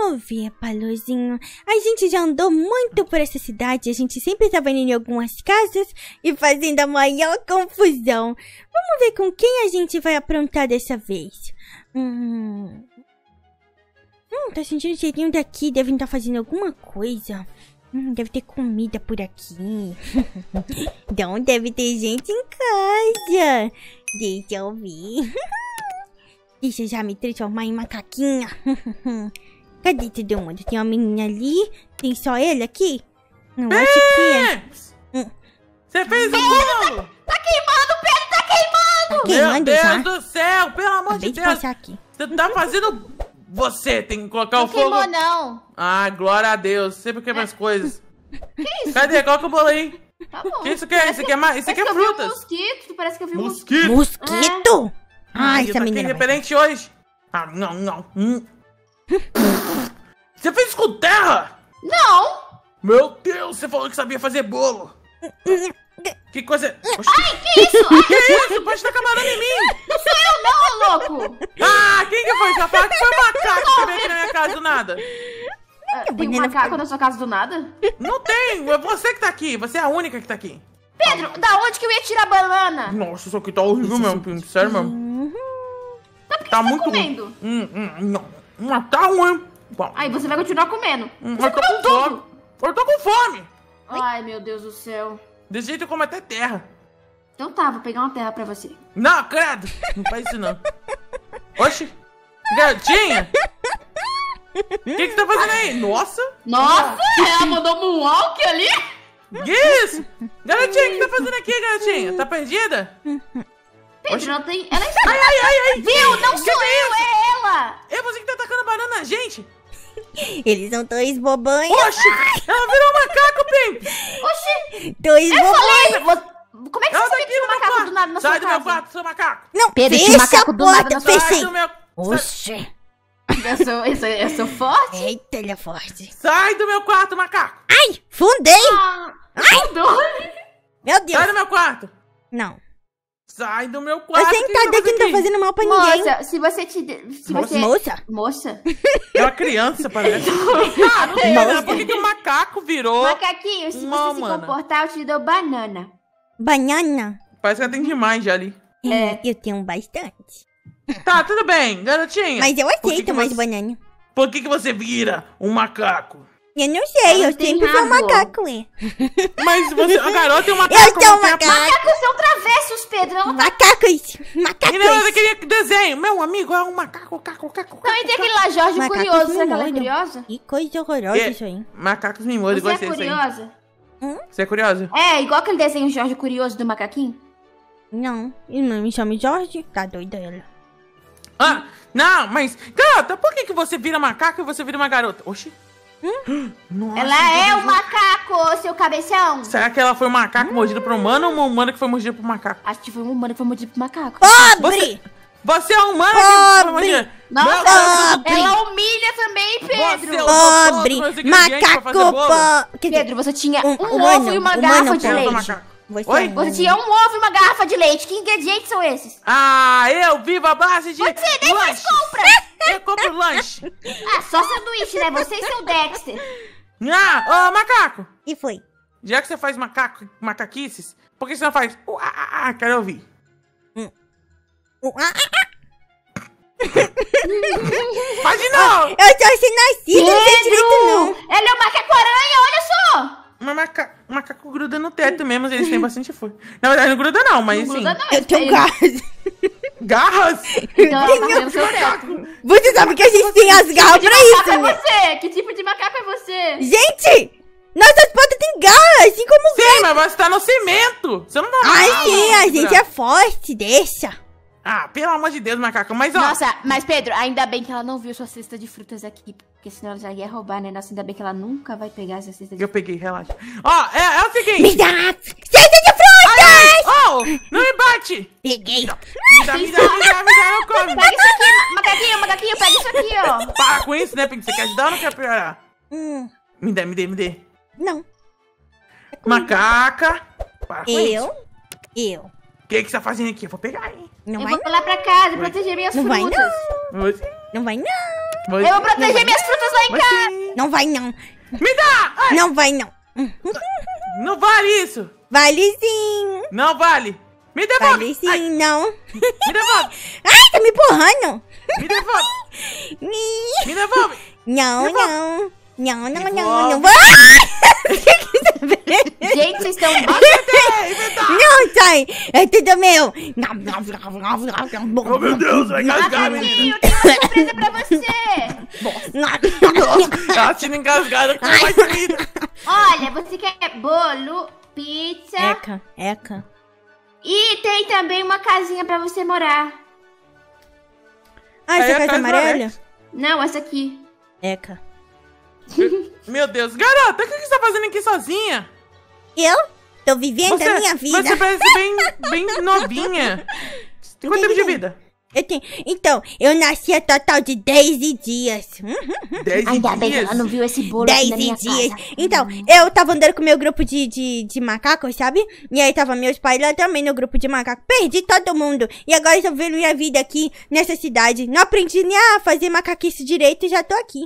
Vamos ver, Paluzinho. A gente já andou muito por essa cidade. A gente sempre tava indo em algumas casas e fazendo a maior confusão. Vamos ver com quem a gente vai aprontar dessa vez. Tá sentindo o cheirinho daqui. Devem estar fazendo alguma coisa. Deve ter comida por aqui. Então deve ter gente em casa. Deixa eu ver. Deixa eu já me transformar em macaquinha. Cadê todo mundo? Tem uma menina ali. Tem só ele aqui? Não, acho que é. Você fez o bolo! Tá queimando, Pedro, tá queimando! Tá queimando Meu já? Deus do céu, pelo amor Acabei de de Deus. passar aqui. Você tá fazendo... Você tem que colocar Não o fogo... queimou, não. Ah, glória a Deus. Sempre quebra as coisas. Que isso? Cadê? Coloca o bolo aí. Tá bom. Que isso aqui é? Isso aqui é, isso aqui é Parece que eu vi um frutas. mosquito, parece que eu vi um Mosquito. Mosquito? Ai, essa tá aqui menina vai. diferente hoje. Ah, não. Você fez com terra? Não! Meu Deus, você falou que sabia fazer bolo. Que coisa... Oxi. Ai, que isso? Ai, Que isso? Pode estar camarando em mim. não sou eu não, ô louco! Ah, quem que foi? Você fala que foi o macaco que você veio aqui na minha casa do nada. Tem um macaco na sua casa do nada? Não tem, é você que tá aqui. Você é a única que tá aqui. Pedro, da onde que eu ia tirar a banana? Nossa, isso aqui tá horrível mesmo. Sério mesmo. Mas por que Tá você muito tá ruim. comendo? Não. Mas tá ruim. Bom, Aí você vai continuar comendo. Você eu tô comeu com fome. tudo. Eu tô com fome. Ai, meu Deus do céu. Desse jeito eu como até terra. Então tá, vou pegar uma terra pra você. Não, credo. Não faz isso não. Oxi. Garotinha. O que você tá fazendo aí? Nossa. Nossa, ela mandou moonwalk ali? Que isso? Garotinha, o que você tá fazendo aqui, garotinha? Tá perdida? Pedro, não tem... Ela está... Ai. Viu? Não sou Que eu, é ela! É você que tá atacando banana na gente? Eles são dois bobões. Oxi! Ela virou um macaco, Pimp! Oxi! Dois Eu bobões. falei! Como é que Ela você tá sabia aqui que tinha um no meu macaco quarto! do nada na Sai sua do meu casa? quarto, seu macaco! Não, Pedro, tinha fecha macaco a do nada porta. na sua Sai Fechei. do meu... Oxi. Eu sou forte? Eita, ele é forte. Sai do meu quarto, macaco! Ai, fundei. Mudou. Meu Sai Deus. do meu quarto! Não. Sai do meu quarto! Você O que tá você daqui, não tá aqui? fazendo mal pra ninguém. Moça, se você te... Se Moça, você... Moça? Moça? É uma criança, parece. Ah, não sei, Moça. né? Por que o macaco virou... Macaquinho, se Uma você se humana. comportar, eu te dou banana. Banana? Parece que ela tem demais já ali. Eu tenho bastante. Tá, tudo bem, garotinha. Mas eu Por que aceito que mais você- banana. Por que você vira um macaco? Eu não sei, Ela eu tem sempre fui um rabo. macaco, é. Mas você... A garota é um macaco. Eu sou não um tem a- macaco. Macacos são travessos, Pedro. Ela tá... Macacos. E não é Macacos. daquele desenho. Meu amigo é um macaco, caco. Também tem aquele lá, Jorge Macacos Curioso. me Será que ela é mordam. curiosa? Que coisa horrorosa É. isso aí. Macacos mimosos, Você é gostei disso aí. curiosa? Você é curiosa? É, igual aquele desenho Jorge Curioso do macaquinho. Não, ele não me chama Jorge. Tá doida ela. Ah, não, mas... Garota, por que você vira macaco e você vira uma garota? Oxi. Nossa, Ela é meu o Deus. macaco, seu cabeção. Será que ela foi um macaco mordido por um humano ou uma humana que foi mordida por um macaco? Acho que foi um humano que foi mordido pro macaco. Pobre! Você é uma humana que foi Pobre. mordida? Nossa, Meu Deus, pobre. ela humilha também, Pedro. Você- Pobre! todos os ingredientes pra Macaco fazer bolo? pobre! Pedro, você tinha um humano, ovo e uma humano garrafa de pobre. Eu sou leite. macaco. Você Oi? é Você tinha um ovo e uma garrafa de leite. Que ingredientes são esses? Ah, eu vivo a base de Você nem lanche. faz compra. Eu compro lanche. Ah, só sanduíche, né? Você e seu Dexter. Ah, ô macaco. E foi. Já que você faz macaquices, por que você não faz... quero ouvir. Faz de novo. Eu sou sem nascido, não sei direito não. Ela é o macaco-aranha, olha só. Mas macaco gruda no teto mesmo, eles têm bastante força. Na verdade, não gruda não, mas Não assim... gruda não. Eu tenho Ele- garras. Garras? Então ela tá vendo seu teto. Você sabe que a gente tem as garras Que pra macaco isso, é né? você? Que tipo de macaco é você? Gente! Nossas patas têm garras, assim como... Sim, mas você tá no cimento. Você não tá... Ai, sim, a gente é forte, deixa. Ah, pelo amor de Deus, macaco. Mas, ó... Nossa, mas Pedro, ainda bem que ela não viu sua cesta de frutas aqui. Porque senão ela já ia roubar, né? Nossa, ainda bem que ela nunca vai pegar essa cesta de Eu peguei, relaxa. Ó, é o seguinte... Me dá cesta de frutas! Oh, não me bate! Peguei. Me dá, não come. Pega isso aqui, macaquinho, pega isso aqui, ó. Para com isso, né, Pink? Você quer ajudar ou não quer piorar? Me dê. Não. Macaca. Para com isso. Eu. O que você tá fazendo aqui? Eu vou pegar, hein? Não Eu vai vou lá pra casa proteger minhas Não vai frutas. não. Você... Não vai não. Você- Eu vou proteger minhas frutas lá em casa. Você- Não vai, não. Me dá! Ai, Não vai, não. não vale isso! Vale sim. Não vale! Me devolve! Vale sim, Ai, não. me devolve! Ai, tá me empurrando. Me devolve! Ih, Me devolve! Não, Devolve. não. Não, não, não, Devolve. não. Vai! Gente, vocês estão bem. Não, sai. É tudo meu. Oh, meu Deus, vai cascar, menina! Macaquinho, tem uma surpresa pra você. Ela tinha engasgada com mais comida! Olha, você quer bolo, pizza Eca. e tem também uma casinha pra você morar. Ah, essa Aí a casa casa amarela? Não, essa aqui. Eca. Meu Deus, garota, o que você tá fazendo aqui sozinha? Eu tô vivendo a minha vida. Você parece bem novinha. Tem quanto tempo de vida? Eu tenho... Então, eu nasci a total de 10 dias. 10 Ainda bem que dias? ela não viu esse bolo aqui 10 na minha dias. casa. Então, eu tava andando com o meu grupo de macacos, sabe? E aí tava meus pais lá também no grupo de macacos. Perdi todo mundo. E agora eu tô vivendo minha vida aqui nessa cidade. Não aprendi nem a fazer macaquice direito e já tô aqui.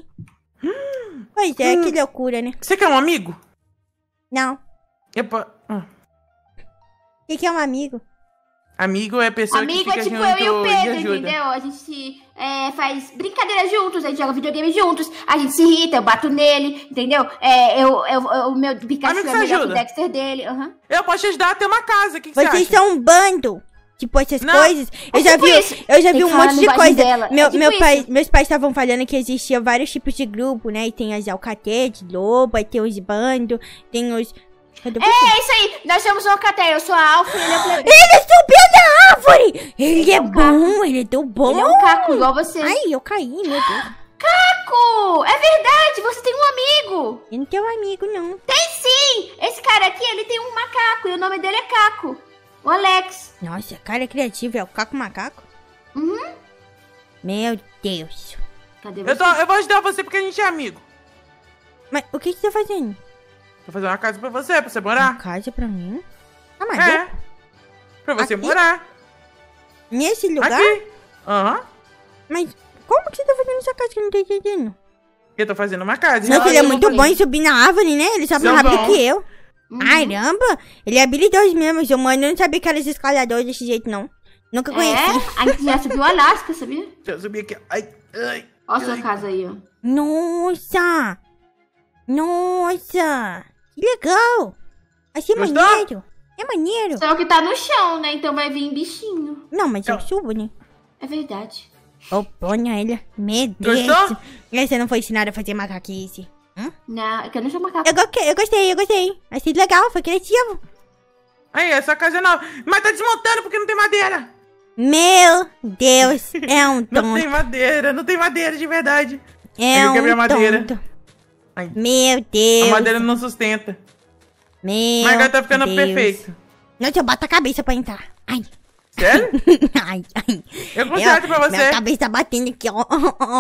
Pois é, que loucura, né? Você quer um amigo? Não. Epa. O que é um amigo? Amigo é pessoa Amigo que fica é tipo junto eu e o e Pedro, ajuda. entendeu? A gente faz brincadeira juntos, a gente joga videogame juntos, a gente se irrita, eu bato nele, entendeu? O meu Pikachu Amigo, é você melhor que o ajuda? Dexter dele. Aham. Eu posso te ajudar a ter uma casa, o que você Vocês acha? são um bando. Tipo, essas Não. coisas. Eu É já tipo vi, isso. eu já Tem vi um que falar monte no de bairro coisa. dela. É tipo isso. Meus pais estavam falando que existia vários tipos de grupo, né? E tem as alcatetes, lobo, aí tem os bandos, tem os... Cadê você? É isso aí, nós somos o Alcatel, eu sou a Alfa e ele é o plebe. Ele subiu da árvore! Ele é um bom, ele é tão bom. Ele é um caco igual você. Ai, eu caí, meu Deus. Caco! É verdade, você tem um amigo. Eu não tenho amigo, não. Tem sim! Esse cara aqui, ele tem um macaco e o nome dele é Caco. O Alex. Nossa, cara criativo, é o Caco Macaco? Uhum. Meu Deus. Cadê você? Eu vou ajudar você porque a gente é amigo. Mas o que você tá fazendo? Vou fazer uma casa pra você Uma morar. casa pra mim? Ah, mas É. Pra você Aqui? morar. nesse lugar? Aqui. Aham. Mas como que você tá fazendo essa casa que eu não tô entendendo? Eu tô fazendo uma casa. Meu e filho é eu vou muito fazer- bom em subir na árvore, né? Ele sobe São mais rápido bom. que eu. Uhum. Caramba! Ele é habilidoso mesmo, seu mano. Eu não sabia que era esse escalador desse jeito, não. Nunca conheci. É, a gente já subiu o Alasca, sabia? Deixa eu subir aqui. Ai, ai. Olha a sua casa aí, ó. Nossa! Nossa! Que legal! Achei Gostou? maneiro. É maneiro. Só que tá no chão, né? Então vai vir bichinho. Não, mas eu Então. subo, né? É verdade. Oh, ponha ele. Meu Deus. Gostou? Você não foi ensinado a fazer macaquice. Não, é que eu não sou macaco. Eu gostei. Achei legal, foi criativo. Aí, essa casa é nova. Mas tá desmontando porque não tem madeira. Meu Deus, é um Não tem tonto. madeira, não tem madeira de verdade. É Eu quebrei a um madeira. tonto. Ai, Meu a Deus. madeira não sustenta. Meu Mas agora tá ficando Deus. perfeito. Nossa, eu boto a cabeça pra entrar. Ai. Sério? Ai. Eu conserto pra você. Minha cabeça batendo aqui, ó.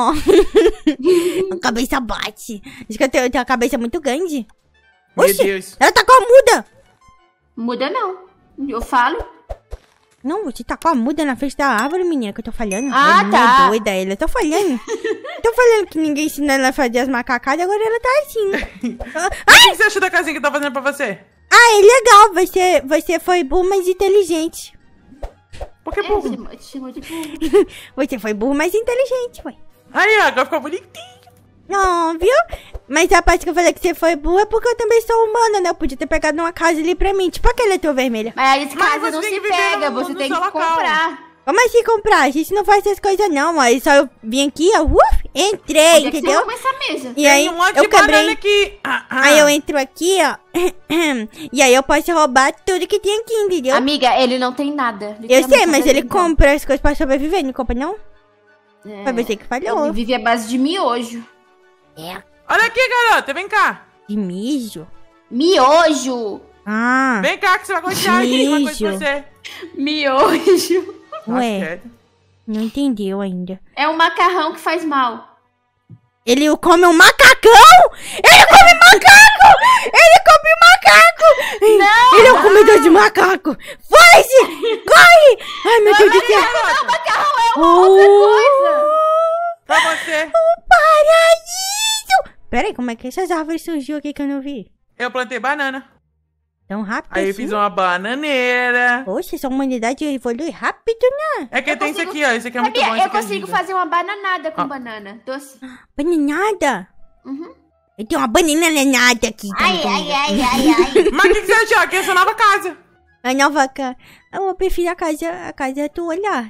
A cabeça bate. Acho que eu tenho a cabeça muito grande. Meu Oxi, Deus. ela tá com a muda. Muda não. Eu falo. Não, você tá com a muda na frente da árvore, menina, que eu tô falhando. Ah, Ela tá. é doida, ela. Eu tô falando. Tô falando que ninguém ensinou ela a fazer as macacadas, agora ela tá assim. O que você achou da casinha que eu tô fazendo pra você? Ah, é legal. Você foi burro, mas inteligente. Por que É, burro? te chamou de burro. Você foi burro, mas inteligente, ué. Aí, ó, agora ficou bonitinho. Não, viu? Mas a parte que eu falei que você foi burra é porque eu também sou humana, né? Eu podia ter pegado uma casa ali pra mim. Tipo aquela tua vermelha. Mas Mas casa você não tem se que viver pega, no- você no tem seu que local. comprar. Como assim comprar? A gente não faz essas coisas não, mas só eu vim aqui, ó, entrei, Onde é que você entendeu? arruma essa mesa? E aí, Tem um monte eu de banana quebrei. aqui. Aí eu entro aqui, ó. E aí eu posso roubar tudo que tem aqui, entendeu? Amiga, ele não tem nada. Eu sei, mas ele compra. compra as coisas pra sobreviver, não compra não? Foi você que falhou. Ele vive à base de miojo. É, Olha aqui, garota, vem cá. de mijo. Miojo! Ah, Vem cá que você vai gostar de uma coisa pra Mijo. você. Miojo! ué, Nossa, não entendeu ainda. É um macarrão que faz mal. Ele come um macacão! Ele come macaco! Ele come macaco! Não! Ele é um comedor de macaco! Foge! Corre! Ai, meu Deus do céu! Não, macarrão é Oh! outra coisa! Pra você. Um paraíso! Peraí, como é que essas árvores surgiu aqui que eu não vi? Eu plantei banana. Tão rápido Aí eu assim? fiz uma bananeira. Poxa, essa humanidade evolui rápido, né? É que tem consigo- isso aqui, ó. Isso aqui é muito bom. Sabia? Isso Eu aqui é consigo vida. fazer uma bananada com Ah. banana. Doce. Bananada. Uhum. Eu tenho uma bananada aqui. Ai, também. ai, ai, ai, ai. Mas o que você achou? Aqui é essa nova casa. A nova casa. Eu prefiro a casa tua lá.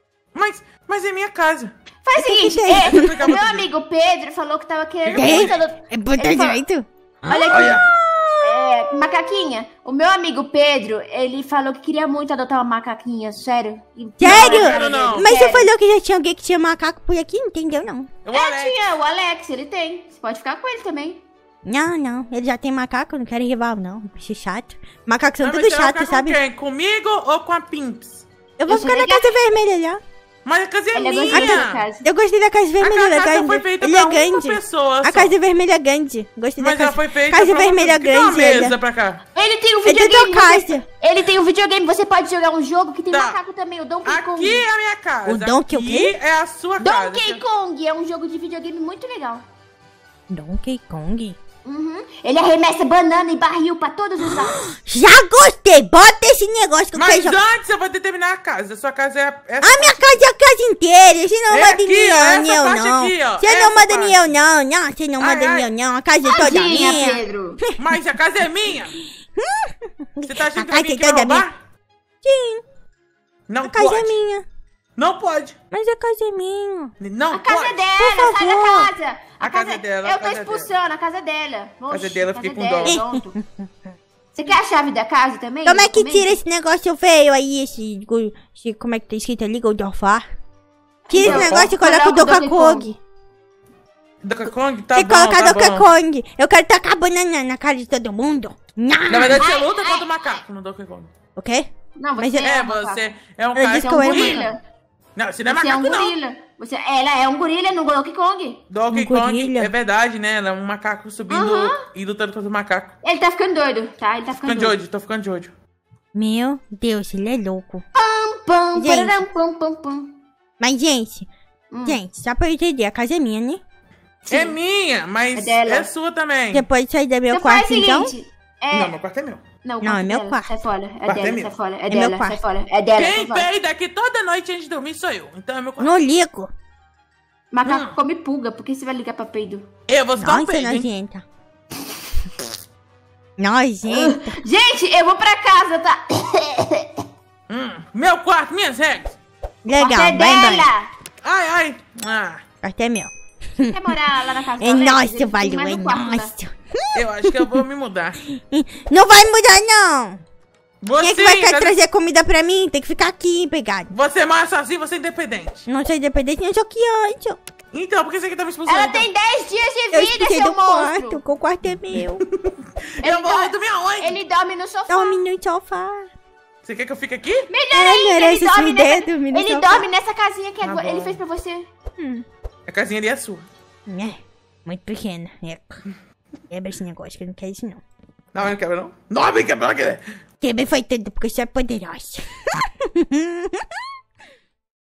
Mas é minha casa. Faz o seguinte, tem? o meu amigo Pedro falou que tava querendo Tem? muito É bota Ele falou- direito? Olha aqui. Olha. Macaquinha. O meu amigo Pedro, ele falou que queria muito adotar uma macaquinha, sério. Sério? Não. Mas você Sério. falou que já tinha alguém que tinha macaco por aqui, não entendeu não? Eu vou Alex. Tinha, o Alex, ele tem. Você pode ficar com ele também. Não, ele já tem macaco, não quero rival não, bicho chato. Macacos são Mas tudo você vai chatos, ficar sabe? com quem? Comigo ou com a Pimps? Eu vou Isso ficar é na legal. casa vermelha lá. Mas a casa é Ele é minha. gostosão da casa. Eu gostei da casa vermelha, A casa foi feita pra uma elegante. pessoa A só. casa vermelha é grande. Gostei Mas da ela casa. foi feita Casa pra vermelha uma pessoa. grande, Fica uma mesa ela. pra cá. Ele tem um É da videogame. tua casa. Ele tem um videogame, você pode jogar um jogo que tem Tá. macaco também, o Donkey Kong. Aqui é a minha casa. O Donkey o Aqui quê? é a sua casa. Donkey Kong é um jogo de videogame muito legal. Donkey Kong. Uhum. Ele arremessa banana e barril pra todos os lados. Já gostei, bota esse negócio que eu Mas quero jogar. antes eu vou determinar a casa. Sua casa é essa. A minha casa é a casa inteira, você não É manda aqui, nem ó, essa eu parte não. aqui, ó, Você essa não manda nem parte. eu não, você não manda Ai, nem ai. eu não, a casa é toda Tadinha, minha. Pedro. Mas a casa é minha. Você tá achando A que vai casa vir é aqui toda roubar? Sim, Não a casa pode. é minha. Não pode. Mas a casa é minha. Não A casa pode. é dela, Por sai favor. da casa. A casa é dela, Eu a tô casa é expulsando, a casa é dela. casa é dela, eu fiquei com dela, dó. pronto. Você quer a chave da casa também? Como é que Documento? tira esse negócio feio aí, como é que tá escrito ali, God of War? Tira esse Então, negócio e coloca o coloca o Donkey Donkey Kong. Donkey Kong? Tá Tem que bom, colocar tá Donkey bom. Kong. Eu quero tacar banana na cara de todo mundo. Na verdade, você Ai, luta ai, contra o macaco no Donkey Kong. O quê? Não, Mas você eu- é, É, um macaco. você é um Eu cara disse Você é que um eu era gorila. Não, você não é Você é um macaco, não. gorila. Ela é um gorila no Donkey Kong. Donkey Um Kong, gorila. é verdade, né? Ela é um macaco subindo e lutando contra o macaco. Ele tá ficando doido, tá? Ele tá ficando Ficando de doido. olho, tô ficando de olho. Meu Deus, ele é louco. Pam, Gente. pararam, pam, pam, pam. Mas, gente, só pra eu entender, a casa é minha, né? É minha, mas É dela. é sua também. Você pode sair do meu Então faz quarto, o então? seguinte. Não, meu quarto é meu. Não, o Não, é meu dela. quarto. Sai fora. É Quarto é dela, meu. sai fora. É É meu dela, sai quarto. fora. É dela, sai Quem fora. peida aqui toda noite antes de dormir sou eu. Então é meu quarto. Não ligo. Macaco come pulga, por que você vai ligar pra peido? Eu vou ficar um Nossa, peido, hein? nojenta. Nojenta. Gente, eu vou pra casa, tá? Meu quarto, minhas regras. Legal, Quarto é vai embora. dela. Ai, ai. Ah, Quarto é meu. Quer morar lá na casa É do Alex? Ele nosso, tem valeu, mais é um quarto, tá? nosso. eu acho que eu vou me mudar. Não vai mudar, não. Quem é Você, que vai cadê- trazer comida pra mim? Tem que ficar aqui, pegado. você mora sozinho, você é independente. Não sou independente, não sou criança. Então, por que você que tá me expulsando? Ela então? tem 10 dias de Eu vida, expulsei seu do quarto, monstro. que o quarto é meu. Eu vou dormir aonde? Ele dorme no sofá. Dorme no sofá. Você quer que eu fique aqui? Melhor É, ainda, merece ele dorme esse nessa... dedo, menino Ele sofá. dorme nessa casinha que Tá ele bom. fez pra você. A casinha ali é sua. É, muito pequena. Quebra esse negócio que eu não quero isso, não. Não, eu não quero não. Não, não quero, não quero. Quebra foi tudo porque você é poderosa.